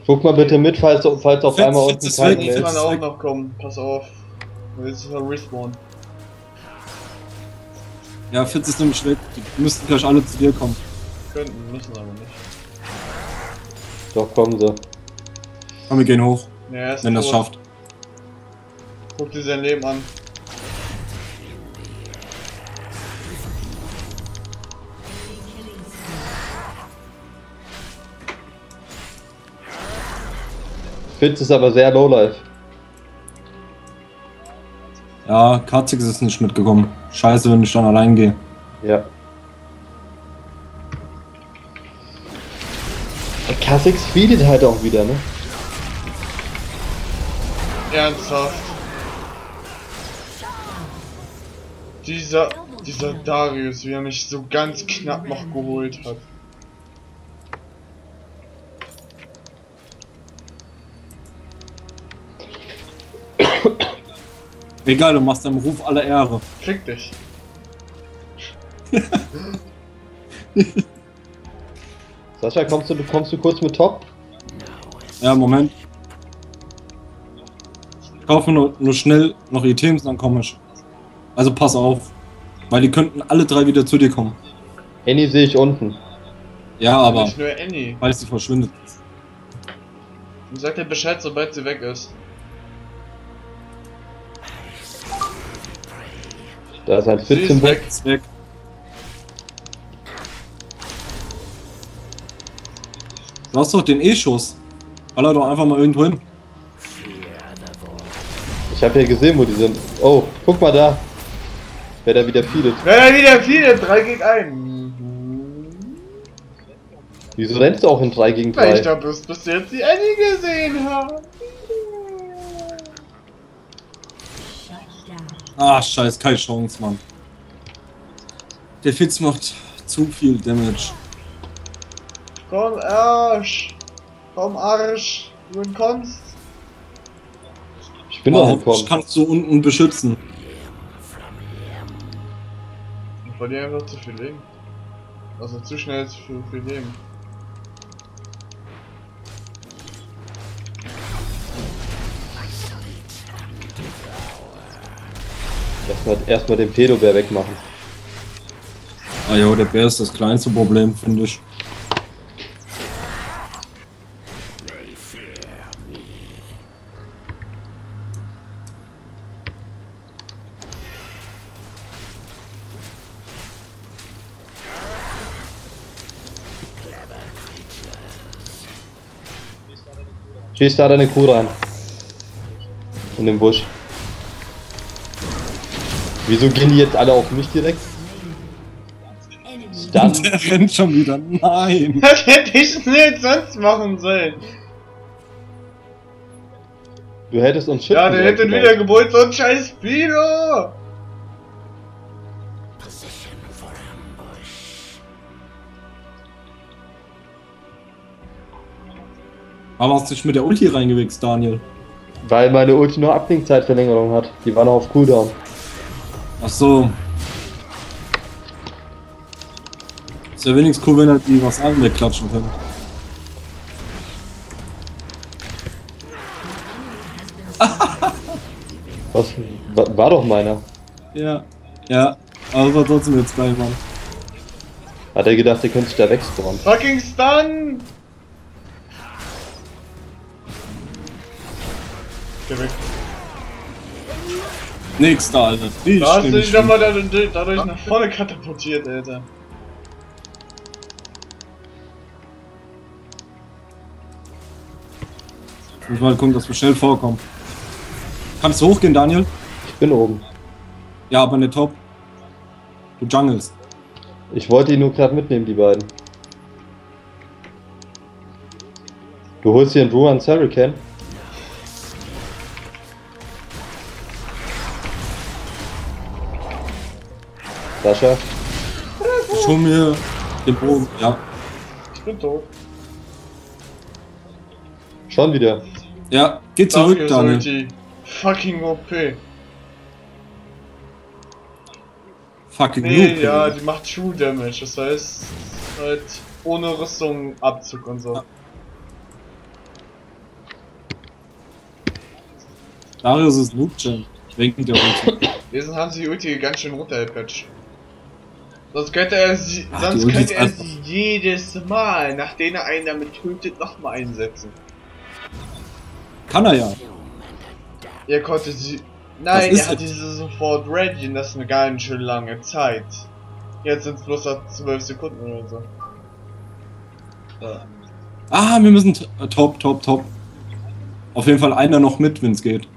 Guck mal bitte mit, falls auf einmal unten ist keiner weg, mehr Kann ist. auch noch kommen, pass auf. Jetzt ist er respawn. Ja, Fitz ist nämlich weg. Die müssten gleich alle zu dir kommen. Könnten, müssen aber nicht. Doch, kommen sie. Komm, wir gehen hoch, Ja, er ist wenn das tot. schafft. Guck dir sein Leben an. Fitz ist aber sehr lowlife. Ja, Katzig ist nicht mitgekommen. Scheiße, wenn ich dann allein gehe. Ja. Kha'Zix feedet halt auch wieder, ne? Ernsthaft. Dieser Darius, wie er mich so ganz knapp noch geholt hat. Egal, du machst deinem Ruf alle Ehre. Fick dich. Sascha, kommst du kurz mit Top? Ja, Moment. Ich kaufe nur schnell noch Items, dann komme ich. Also pass auf. Weil die könnten alle drei wieder zu dir kommen. Annie sehe ich unten. Ja, aber Nicht nur Annie. weil sie verschwindet. Und sagt dir Bescheid, sobald sie weg ist. Da ist ein Sie Fitz ist im Weg. Ist weg. Du hast doch den E-Schuss. Baller doch einfach mal irgendwo hin. Ich habe ja gesehen, wo die sind. Oh, guck mal da. Wer da wieder feedet. Wenn er wieder viele, 3 gegen 1. Wieso rennst du auch in 3 gegen Weil ich 3? da bis jetzt die Annie gesehen habe. Ah, scheiß, keine Chance, Mann. Der Fitz macht zu viel Damage. Komm, Arsch. Komm, Arsch. Du entkommst. Ich bin doch Wow, ich gekommen. kannst du unten beschützen. Ich verliere einfach zu viel Leben. Also zu schnell zu viel Leben. Erstmal den Pedobär wegmachen. Ah ja, der Bär ist das kleinste Problem, finde ich. Schieß da deine Kuh rein. In den Busch. Wieso gehen die jetzt alle auf mich direkt? Dann. Der rennt schon wieder. Nein! Was hätte ich denn jetzt sonst machen sollen? Du hättest uns Ja, der hätte sollen. wieder geholt, so ein scheiß Spino! Aber hast du dich mit der Ulti reingewichst, Daniel? Weil meine Ulti nur Abklingzeitverlängerung hat. Die war noch auf Cooldown. Ach so. Ist ja wenigstens cool, wenn halt die was an wegklatschen können. Was? War doch meiner. Ja. Ja. Aber das war trotzdem jetzt geil, Mann. Hat er gedacht, der könnte sich da wegspawnen. Fucking Stun! Geh weg. Nix da, Alter. Die Da hast du stimmt dich schon. nochmal dadurch nach vorne katapultiert, Alter. Ich muss mal gucken, dass wir schnell vorkommen. Kannst du hochgehen, Daniel? Ich bin oben. Ja, aber nicht top. Du jungelst. Ich wollte ihn nur gerade mitnehmen, die beiden. Du holst hier einen Ruan Hurricane. Sascha, Ich hol mir den Bogen. Ja. Ich bin tot. schon wieder. Ja, geh zurück, Dafür Daniel. sollte fucking OP. Fucking Nee, Noob. ja, die macht True Damage, das heißt halt ohne Rüstung Abzug und so. Darius ist Noob-Champ. Wegen der Ulti. Wir haben sie die Ulti ganz schön runtergepatcht. Sonst könnte er sie, Ach, sonst die Ulti könnte ist er einfach- sie jedes Mal, nachdem er einen damit tötet, nochmal einsetzen. Kann er ja. Er konnte sie. Nein, ist er hat jetzt- diese sofort ready und das ist eine ganz schön lange Zeit. Jetzt sind es bloß noch 12 Sekunden oder so. Ja. Ah, wir müssen top. Auf jeden Fall einer noch mit, wenn es geht.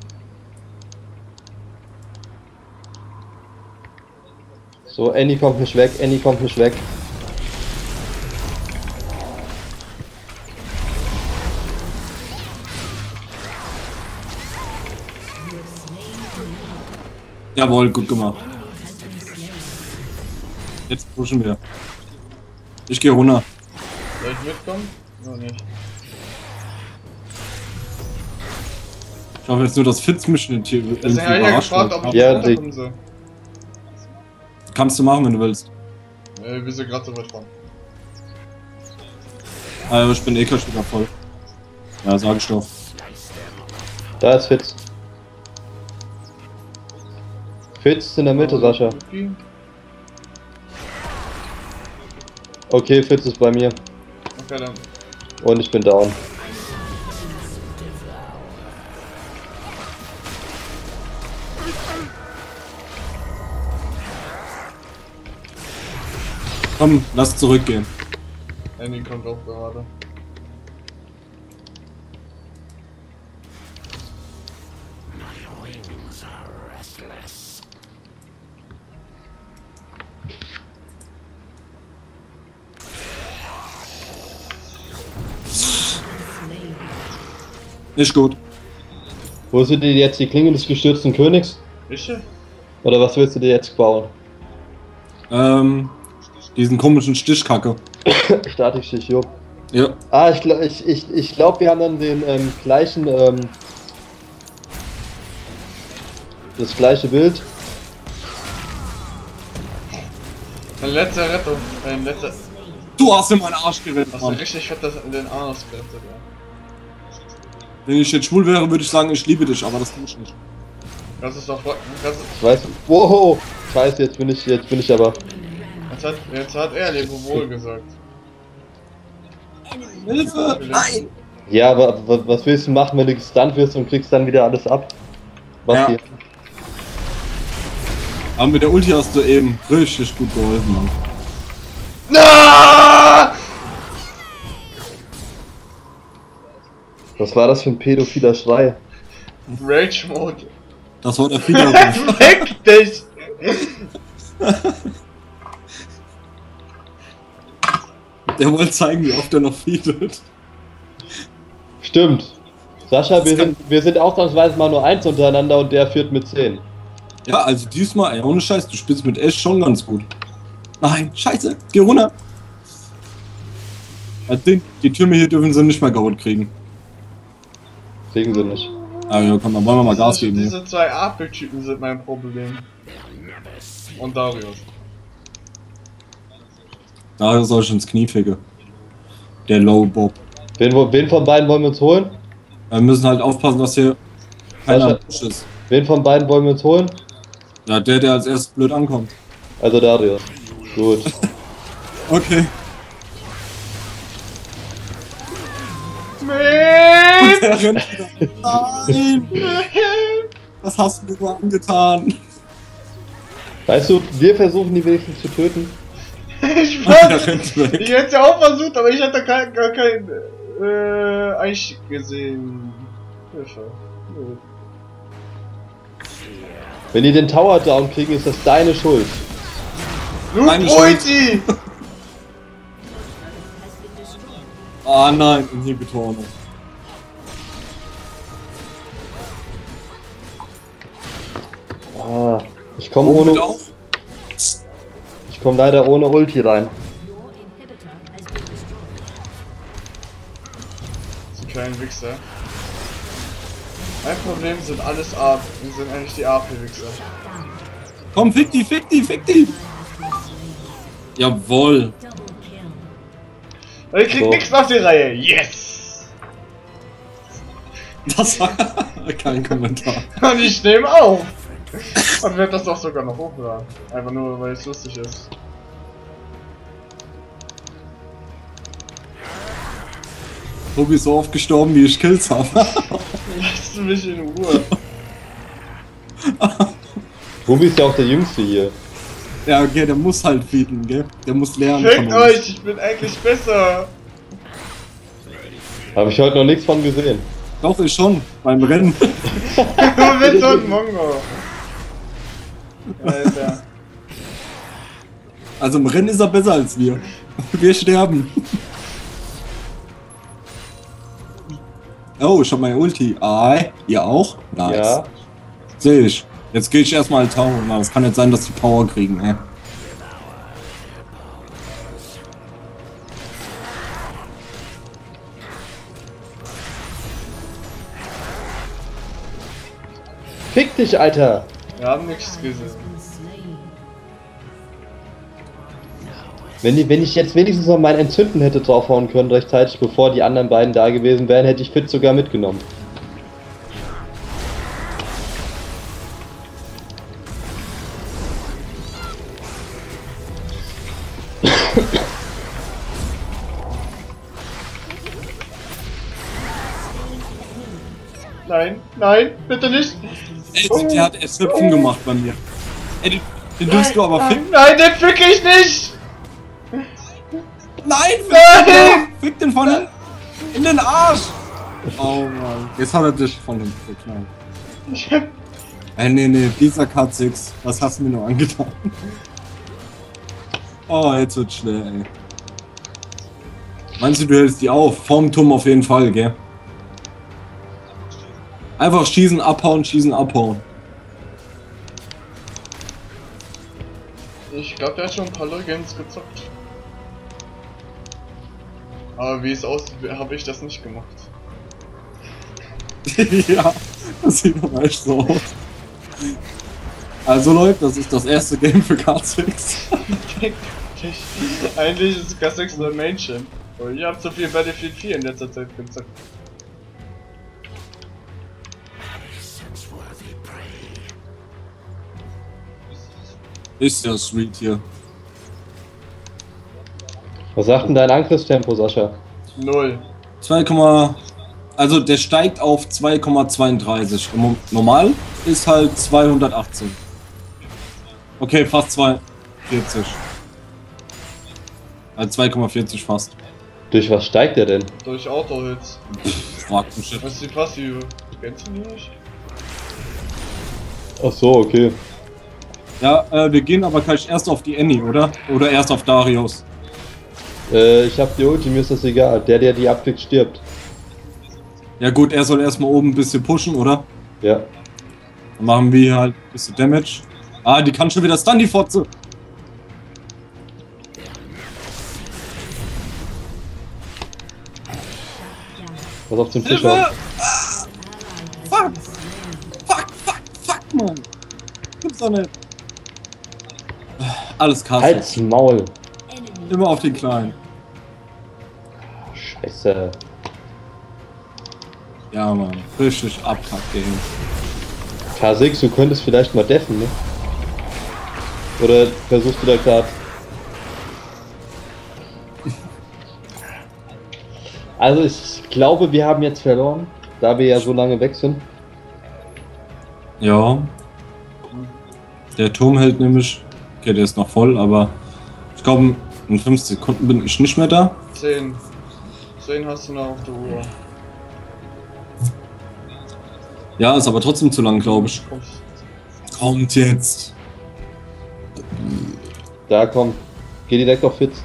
So, Annie kommt nicht weg, Annie kommt nicht weg. Jawohl, gut gemacht. Jetzt pushen wir. Ich gehe runter. Soll ich mitkommen? Noch nicht. Ich hoffe jetzt nur, dass Fitz mich nicht hier irgendwie Deswegen habe ich ja überrascht. gefragt, ob ich Ja, runterkommen soll. Kannst du machen, wenn du willst. Wir sind gerade so weit dran. Also ich bin eh gleich wieder voll. Ja, sag ich doch. Da ist Fitz. Fitz ist in der Mitte, Sascha. Okay, Okay, Fitz ist bei mir. dann. Und ich bin down. Komm, lass zurückgehen. Andy kommt auch gerade. Nicht gut. Wo sind dir jetzt die Klinge des gestürzten Königs? Ich? Oder was willst du dir jetzt bauen? Diesen komischen Stichkacke. Statikstich, jo. Ja. Ah, ich glaub, wir haben dann den gleichen, das gleiche Bild. Mein letzter Rettung. Mein letzter. Du hast in meinen Arsch gerettet, Hast du Mann. richtig fett das in den Anus gerettet, ja. Wenn ich jetzt schwul wäre, würde ich sagen, ich liebe dich, aber das tue ich nicht. Das ist doch. Ich weiß. Wow! Scheiße, jetzt bin ich aber. Jetzt hat er Lebewohl gesagt. Hilfe! Nein! Ja, aber was willst du machen, wenn du gestunt wirst und kriegst dann wieder alles ab? Was Ja. hier? Aber mit der Ulti hast du eben richtig gut geholfen, Mann. Na! Was war das für ein pädophiler Schrei? Rage Mode. Das war der Fehler. Fick dich! Der wollte zeigen, wie oft er noch feedet. Stimmt. Sascha, Das kann- wir sind ausnahmsweise mal nur eins untereinander und der führt mit 10. Ja, also diesmal, ey, ohne Scheiß, du spielst mit Ash schon ganz gut. Nein, scheiße, geh runter. Also die Türme hier dürfen sie nicht mehr geholt kriegen. Kriegen sie nicht. Aber ja, komm, dann wollen wir mal Gas geben hier. Diese zwei AP-Typen sind mein Problem. Und Darius. Da soll ich ins Knie ficke. Der Low Bob. Wen von beiden wollen wir uns holen? Wir müssen halt aufpassen, dass hier keiner Sascha. Push ist. Wen von beiden wollen wir uns holen? Ja, der als erstes blöd ankommt. Also Darius. Gut. Okay. Nein! Der rennt wieder. Nein! Was hast du mir angetan? Weißt du, wir versuchen die wenigstens zu töten. Ich Der weiß, rennt weg. ich hätte ja auch versucht, aber ich hatte gar keinen Einstieg gesehen. Hilfe. Nö. Wenn die den Tower down kriegen, ist das deine Schuld. Meine Noob Ulti! Ah nein, Inhibitor. Ah, ich komme leider ohne Ulti rein. So kleinen Wichser. Mein Problem sind alles AP. Sind eigentlich die AP-Wichser. Komm, fick die, fick die, fick die! Jawohl! Ich krieg So. nichts auf die Reihe. Yes! Das war kein Kommentar. Und ich nehme auf! Und werde das doch sogar noch hochladen. Einfach nur, weil es lustig ist. Tobi ist so oft gestorben, wie ich Kills habe. Lass mich in Ruhe. Ruby ist ja auch der Jüngste hier. Ja, okay, der muss halt feeden, gell? Der muss lernen. Fickt euch, ich bin eigentlich besser. Habe ich heute noch nichts von gesehen. Doch, ich schon, beim Rennen. Du bist so ein Mongo. Alter. Also im Rennen ist er besser als wir. Wir sterben. Oh, ich hab meine Ulti. Ihr auch? Nice. Ja. Sehe ich. Jetzt gehe ich erstmal tauchen. Es kann nicht sein, dass die Power kriegen, ey. Fick dich, Alter! Wir haben nichts gesehen. Wenn ich jetzt wenigstens noch mein Entzünden hätte draufhauen können, rechtzeitig bevor die anderen beiden da gewesen wären, hätte ich Fit sogar mitgenommen. Nein, nein, bitte nicht. Ey, der hat erst Hüpfen gemacht bei mir. Ey, den dürfst du aber ficken. Nein, den fick ich nicht! Nein, Nein! fick den von hinten. In den Arsch. Oh Mann. Jetzt hat er dich von hinten geknallt. Ich hab... Nee, dieser K6. Was hast du mir nur angetan? Oh, jetzt wird's schwer, ey. Meinst du, du hältst die auf? Vorm Turm auf jeden Fall, gell? Einfach schießen, abhauen, schießen, abhauen. Ich glaube, der hat schon ein paar Legends gezockt. Aber wie es aussieht, habe ich das nicht gemacht. Ja, das sieht aber echt so aus. Also Leute, das ist das erste Game für K6. Eigentlich ist K6 ein Männchen. Aber ich habe so viel Battlefield 4 in letzter Zeit gezockt. Ist ja sweet hier. Was sagt denn dein Angriffstempo, Sascha? 0. 2, also der steigt auf 2,32. Normal ist halt 218. Okay, fast 240. Also 2,40 fast. Durch was steigt der denn? Durch Auto-Hits. Frag mich shit. Was ist die Passive? Kennst du die nicht? Ach so, okay. Ja, wir gehen aber gleich erst auf die Annie, oder? Oder erst auf Darius. Ich hab die Ulti, mir ist das egal. Der die abkriegt, stirbt. Ja gut, er soll erstmal oben ein bisschen pushen, oder? Ja. Dann machen wir halt ein bisschen Damage. Ah, die kann schon wieder Stun, die Fotze. Was auf den Fisch Hilfe! auf. Fuck, Mann. Gibt's doch nicht. Alles krass. Halt's Maul. Immer auf den Kleinen. Scheiße. Ja, Mann. Richtig Abkack-Game. K6, du könntest vielleicht mal deffen, ne? Oder versuchst du da gerade... Also ich glaube, wir haben jetzt verloren, da wir ja so lange weg sind. Ja. Der Turm hält nämlich... Okay, der ist noch voll, aber... Ich glaube, in 5 Sekunden bin ich nicht mehr da. 10. 10 hast du noch auf der Uhr. Ja, ist aber trotzdem zu lang, glaube ich. Kommt jetzt. Da komm, geh direkt auf Fitz.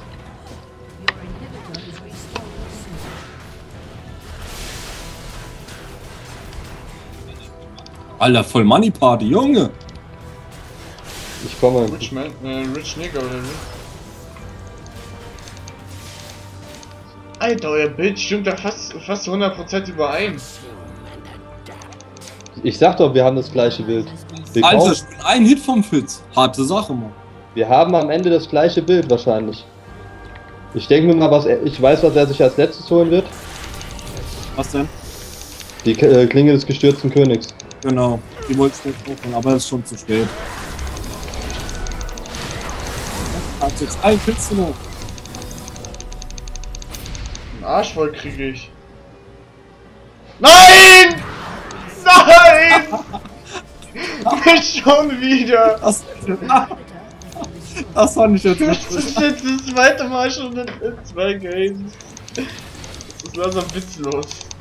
Alter, voll Money Party, Junge. Ich komme. Rich Man, Rich Nigger oder wie? Alter, euer Bild stimmt da fast 100% überein. Ich sag doch, wir haben das gleiche Bild. Alter, ich bin ein Hit vom Fitz. Harte Sache, Mann. Wir haben am Ende das gleiche Bild wahrscheinlich. Ich denke mir mal, ich weiß, was er sich als letztes holen wird. Was denn? Die Klinge des gestürzten Königs. Genau, die wollte ich nicht rufen, aber es ist schon zu spät. Hat jetzt ein Pilz noch. Einen Arsch voll kriege ich. Nein! Nein! Nicht schon wieder! Das fand ich jetzt Das nicht. ist jetzt das zweite Mal schon in 2 Games. Das ist langsam witzlos.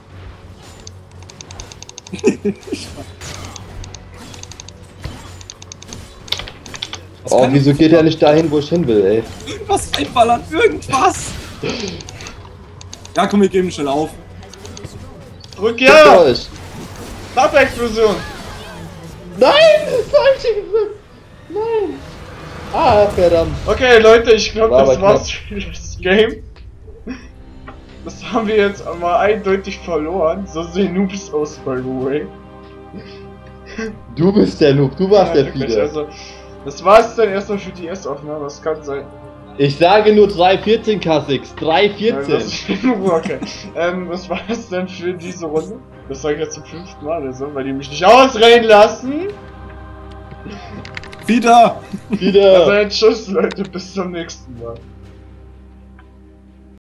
Oh, wieso geht er nicht dahin, wo ich hin will, ey? Irgendwas einballern, irgendwas! Ja, komm, wir geben schnell auf. Drück Fickt ja! euch. Lava-Explosion! Nein! Falsche gedrückt! Nein! Ah, verdammt. Okay, Leute, ich glaube, War das aber war's für das Game. Das haben wir jetzt mal eindeutig verloren. So sehen Noobs aus, by the way. Du bist der Noob, du warst der wirklich, Fieder. also, das war's dann erstmal für die Erstaufnahme, das kann sein. Ich sage nur 3,14 K6, Das 3,14. ist okay. Was war das denn für diese Runde? Das sage ich jetzt zum 5. Mal oder so, weil die mich nicht ausreden lassen. Wieder! Wieder. Also jetzt tschüss Leute, bis zum nächsten Mal.